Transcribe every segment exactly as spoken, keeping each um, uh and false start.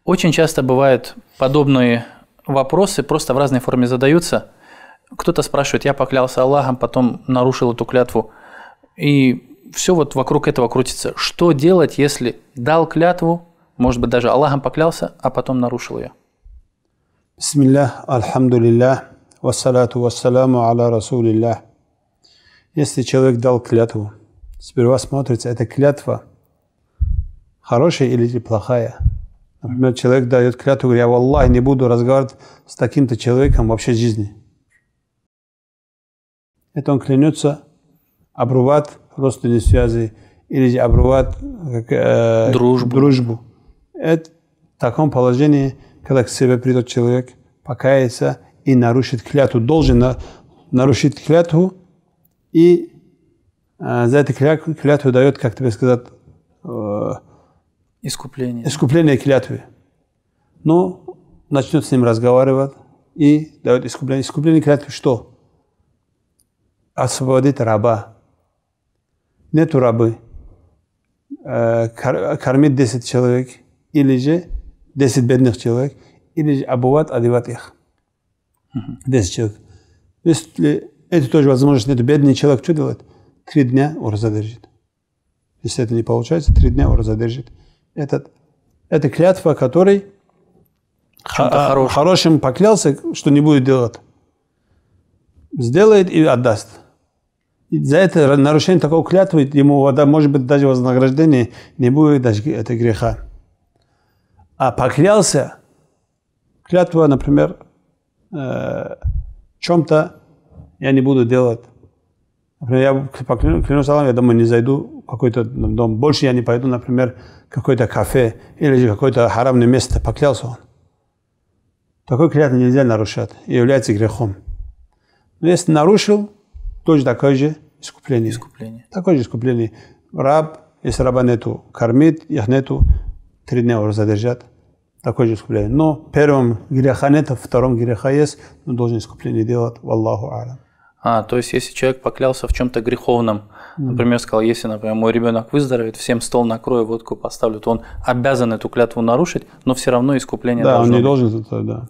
Очень часто бывают подобные вопросы, просто в разной форме задаются. Кто-то спрашивает, я поклялся Аллахом, потом нарушил эту клятву. И все вот вокруг этого крутится. Что делать, если дал клятву, может быть, даже Аллахом поклялся, а потом нарушил ее? Бисмиллах, альхамдулиллах, вассалату вассаламу аля расулиллах. Если человек дал клятву, сперва смотрится, эта клятва хорошая или плохая. Например, человек дает клятву, говорит, я валлахи не буду разговаривать с таким-то человеком вообще в жизни. Это он клянется обрывать родственные связи или обрывать э, дружбу. дружбу. Это в таком положении, когда к себе придет человек, покается и нарушит клятву. Должен на, нарушить клятву и э, за эту клятву, клятву дает, как тебе сказать, э, искупление. искупление клятвы. Ну, начнет с ним разговаривать и дает искупление. Искупление клятвы что? Освободить раба. Нету рабы. Э, кормить десять человек или же десять бедных человек, или же обувать, одевать их. десять человек. Если это тоже возможность, нет, бедный человек что делает? Три дня урза держит. Если это не получается, три дня урза держит. Этот, это клятва, который х- хорошим поклялся, что не будет делать. Сделает и отдаст. И за это нарушение такого клятвы, ему, может быть, даже вознаграждение не будет даже это греха. А поклялся, клятва, например, э, чем-то я не буду делать. Например, я поклянусь, клянусь Аллахом, я домой не зайду, в какой-то дом. Больше я не пойду, например, в какое-то кафе или же какое-то харамное место. Поклялся он. Такой клятву нельзя нарушать и является грехом. Но если нарушил, тоже такое же искупление. искупление. Такое же искупление. Раб, если раба нету, кормит, их нету, три дня уже задержат. Такое же искупление. Но первым греха нет, втором греха есть, но должен искупление делать. Валлаху алям. А, то есть, если человек поклялся в чем-то греховном, например, сказал, если, например, мой ребенок выздоровеет, всем стол накрою, водку поставлю, то он обязан эту клятву нарушить, но все равно искупление да, должно он не быть. должен это, да.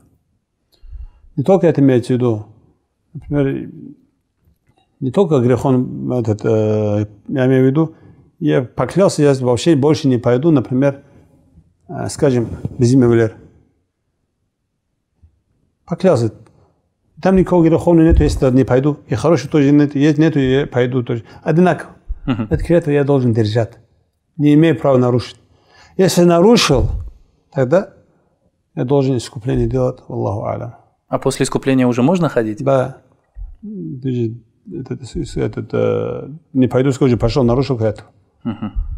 Не только это имеется в виду. Например, не только грехом, этот, э, я имею в виду, я поклялся, я вообще больше не пойду, например, э, скажем, без имя Валер. Поклялся. Там никакого греховного нету, если не пойду. И хорошего тоже нет, есть нету, я пойду тоже. Одинаково. Uh-huh. Эту клятву я должен держать. Не имею права нарушить. Если нарушил, тогда я должен искупление делать. Аллаху алям. А после искупления уже можно ходить? Да. Этот, этот, этот, не пойду, скажи, пошел, нарушил клятву. Uh-huh.